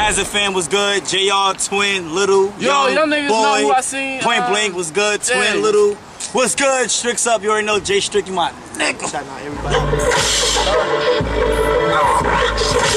Hazard Fam was good. JR, Twin, Little, Yo, Young, y'all niggas Boy, know who I seen. Point Blank was good. Twin, yeah. Little. What's good? Strix up. You already know Jay Strick, you my nigga. Shout out everybody.